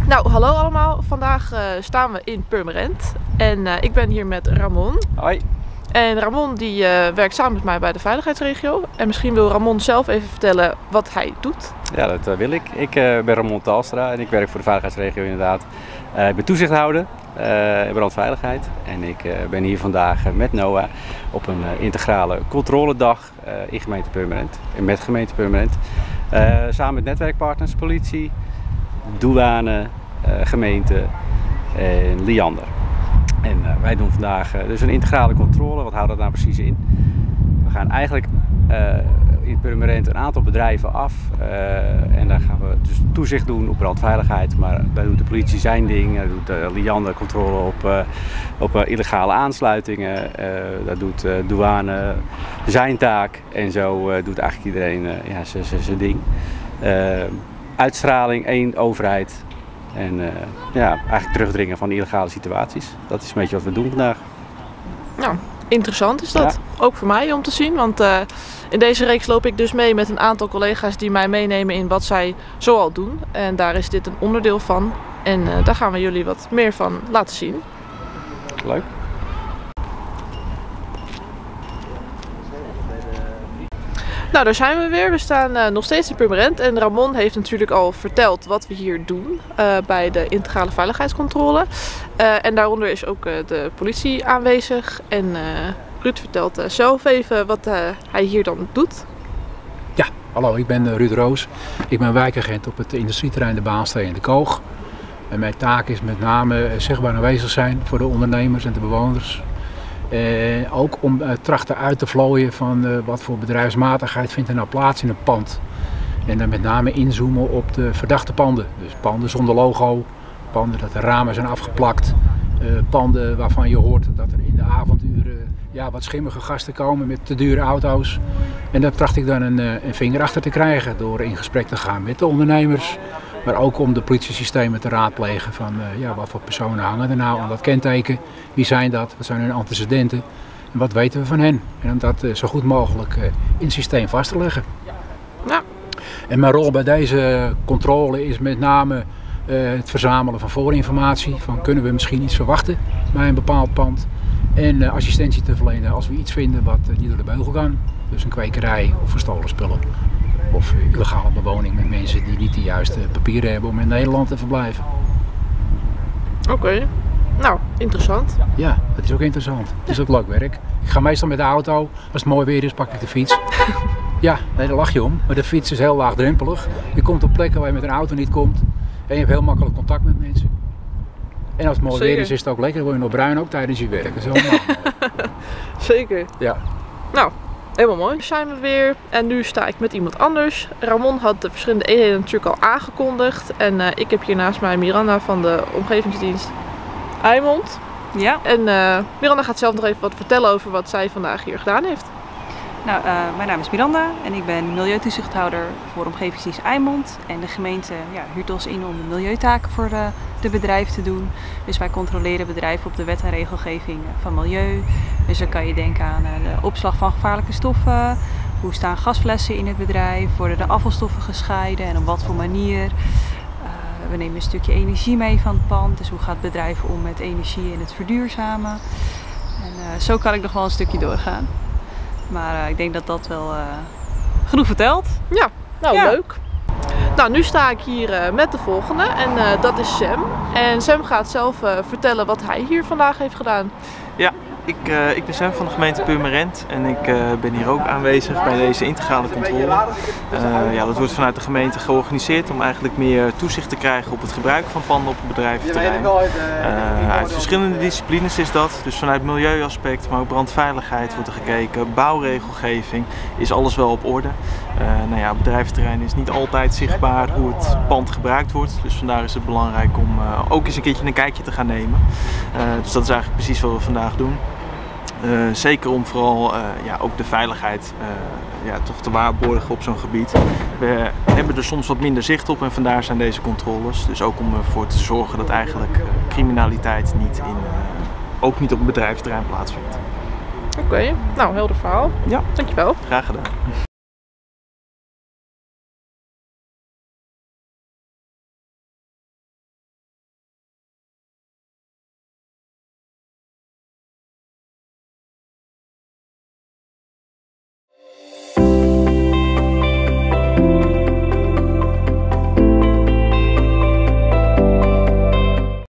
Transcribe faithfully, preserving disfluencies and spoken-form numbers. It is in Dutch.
Nou, hallo allemaal. Vandaag uh, staan we in Purmerend en uh, ik ben hier met Ramon. Hoi. En Ramon die uh, werkt samen met mij bij de veiligheidsregio. En misschien wil Ramon zelf even vertellen wat hij doet. Ja, dat uh, wil ik. Ik uh, ben Ramon Talstra en ik werk voor de veiligheidsregio inderdaad. Uh, ik ben toezichthouder uh, brandveiligheid en ik uh, ben hier vandaag uh, met Noah op een uh, integrale controledag uh, in gemeente Purmerend en met gemeente Purmerend. Uh, samen met netwerkpartners, politie, douane, uh, gemeente en Liander. En uh, wij doen vandaag uh, dus een integrale controle. Wat houdt dat nou precies in? We gaan eigenlijk uh, in Purmerend een aantal bedrijven af uh, en daar gaan we dus toezicht doen op brandveiligheid. Maar daar doet de politie zijn ding, daar doet uh, Liander controle op, uh, op uh, illegale aansluitingen, uh, daar doet uh, douane zijn taak en zo uh, doet eigenlijk iedereen uh, ja, zijn ding. Uh, uitstraling, één overheid. En uh, ja, eigenlijk terugdringen van illegale situaties. Dat is een beetje wat we doen vandaag. Nou, interessant is dat. Ja. Ook voor mij om te zien. Want uh, in deze reeks loop ik dus mee met een aantal collega's die mij meenemen in wat zij zoal doen. En daar is dit een onderdeel van. En uh, daar gaan we jullie wat meer van laten zien. Leuk. Nou, daar zijn we weer. We staan uh, nog steeds in Purmerend en Ramon heeft natuurlijk al verteld wat we hier doen uh, bij de integrale veiligheidscontrole. Uh, en daaronder is ook uh, de politie aanwezig en uh, Ruud vertelt uh, zelf even wat uh, hij hier dan doet. Ja, hallo, ik ben uh, Ruud Roos. Ik ben wijkagent op het industrieterrein De Baalstee in de Koog. En mijn taak is met name uh, zichtbaar aanwezig zijn voor de ondernemers en de bewoners. Uh, ook om uh, trachten uit te vlooien van uh, wat voor bedrijfsmatigheid vindt er nou plaats in een pand. En dan met name inzoomen op de verdachte panden. Dus panden zonder logo, panden dat de ramen zijn afgeplakt, uh, panden waarvan je hoort dat er in de avonduren ja, wat schimmige gasten komen met te dure auto's. En daar tracht ik dan een, uh, een vinger achter te krijgen door in gesprek te gaan met de ondernemers. Maar ook om de politiesystemen te raadplegen van uh, ja, wat voor personen hangen er nou aan dat kenteken. Wie zijn dat? Wat zijn hun antecedenten? En wat weten we van hen? En om dat uh, zo goed mogelijk uh, in het systeem vast te leggen. Ja. En mijn rol bij deze controle is met name uh, het verzamelen van voorinformatie. Van kunnen we misschien iets verwachten bij een bepaald pand. En uh, assistentie te verlenen als we iets vinden wat uh, niet door de beugel kan. Dus een kwekerij of verstolen spullen. Of illegale bewoning met mensen die niet de juiste papieren hebben om in Nederland te verblijven. Oké, okay. Nou, interessant. Ja, dat is ook interessant. Het is ook leuk werk. Ik ga meestal met de auto. Als het mooi weer is, pak ik de fiets. Ja, nee, daar lach je om. Maar de fiets is heel laagdrempelig. Je komt op plekken waar je met een auto niet komt. En je hebt heel makkelijk contact met mensen. En als het mooi Zeker. weer is, is het ook lekker. Dan word je nog bruin ook tijdens je werk. Dat is heel Zeker. Ja. Nou. Helemaal mooi. Daar zijn we weer en nu sta ik met iemand anders. Ramon had de verschillende eenheden natuurlijk al aangekondigd. En uh, ik heb hier naast mij Miranda van de omgevingsdienst Eimond. Ja. En uh, Miranda gaat zelf nog even wat vertellen over wat zij vandaag hier gedaan heeft. Nou, uh, mijn naam is Miranda en ik ben milieutoezichthouder voor omgevingsdienst Eimond. En de gemeente ja, huurt ons in om de milieutaken voor de, de bedrijven te doen. Dus wij controleren bedrijven op de wet en regelgeving van milieu. Dus dan kan je denken aan de opslag van gevaarlijke stoffen. Hoe staan gasflessen in het bedrijf? Worden de afvalstoffen gescheiden en op wat voor manier? Uh, we nemen een stukje energie mee van het pand. Dus hoe gaat het bedrijf om met energie en het verduurzamen? En uh, zo kan ik nog wel een stukje doorgaan. Maar uh, ik denk dat dat wel uh, genoeg vertelt. Ja, nou ja. leuk. Nou, nu sta ik hier uh, met de volgende en uh, dat is Sam. En Sam gaat zelf uh, vertellen wat hij hier vandaag heeft gedaan. Ja, ik, uh, ik ben Sam van de gemeente Purmerend en ik uh, ben hier ook aanwezig bij deze integrale controle. Uh, ja, dat wordt vanuit de gemeente georganiseerd om eigenlijk meer toezicht te krijgen op het gebruik van panden op het bedrijventerrein. Uh, uit verschillende disciplines is dat, dus vanuit milieuaspect, maar ook brandveiligheid wordt er gekeken, bouwregelgeving, is alles wel op orde. Uh, nou ja, het bedrijventerrein is niet altijd zichtbaar hoe het pand gebruikt wordt, dus vandaar is het belangrijk om uh, ook eens een keertje een kijkje te gaan nemen. Uh, dus dat is eigenlijk precies wat we vandaag doen. Uh, zeker om vooral uh, ja, ook de veiligheid uh, ja, toch te waarborgen op zo'n gebied. We hebben er soms wat minder zicht op en vandaar zijn deze controles. Dus ook om ervoor te zorgen dat eigenlijk uh, criminaliteit niet in, uh, ook niet op het bedrijventerrein plaatsvindt. Oké, okay. Nou helder verhaal. Ja. Dankjewel. Graag gedaan.